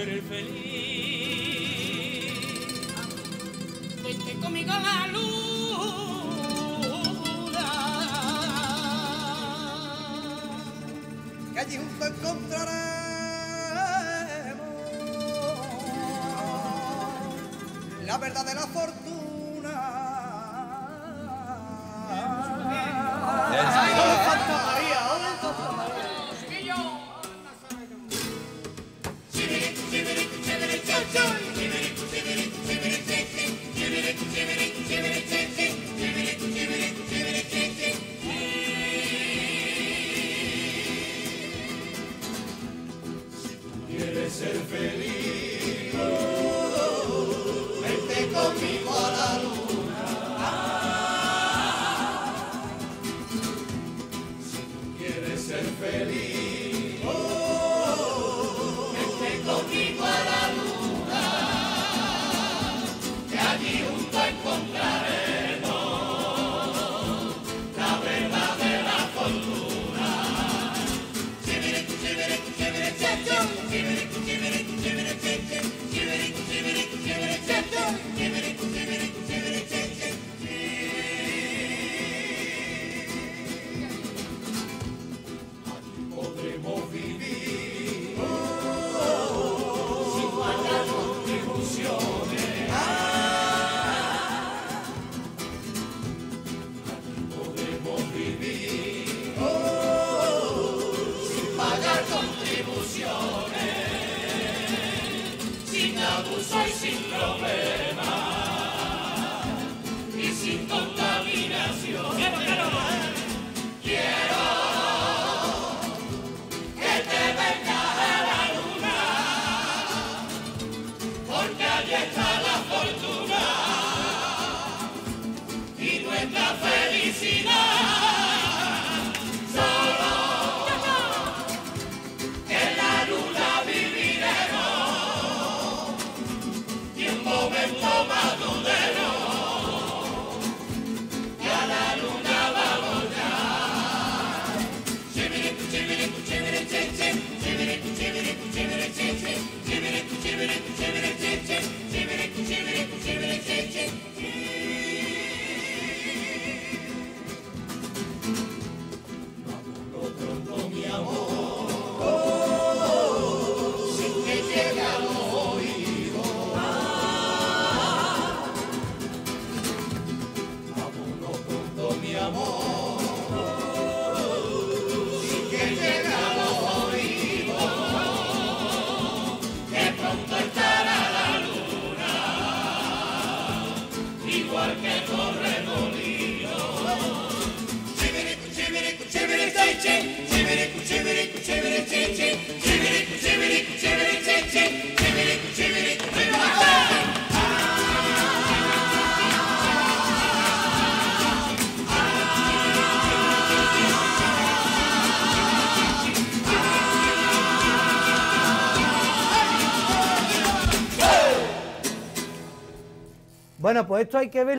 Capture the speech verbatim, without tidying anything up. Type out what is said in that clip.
ser feliz. Vente conmigo a la luna, que allí juntos encontraremos la verdad de la fortuna. ¿Quieres ser feliz? Vente conmigo a la luna. Si tú quieres ser feliz, vente conmigo a la luna, que allí juntos encontraremos la verdad de la fortuna. Chiviricu, chiviricu, chiviricu, chiviricu, chiviricu, chiviricu, chiviricu, chiviricu, chiviricu, chiviricu, chiviricu, chiviricu, aquí podremos vivir sin pagar contribuciones. Aquí podremos vivir sin pagar contribuciones, sin abuso y sin problemas y sin contaminación. Quiero que te vengas a la luna, porque allí está la fortuna y nuestra felicidad. Solo en la luna viviremos y un momento madurero, y a la luna vamos ya. Chiviricu, chiviricu, chiviricu, chiviricu, chiviricu, chiviricu, chiviricu, chiviricu, chiviricu, chiviricu, chiviricu, chiviricu. Vámonos pronto, mi amor, sin que llegue a los oídos. Vámonos pronto, mi amor, sin que llegue a los oídos, que pronto estará la luna, igual que Torremolinos. Chiviricu, chiviricu, chiviricu, chiviricu, chiviricu, chiviricu, chiviricu, chiviricu, chiviricu, chiviricu, chiviricu, Bueno, pues esto hay que ver.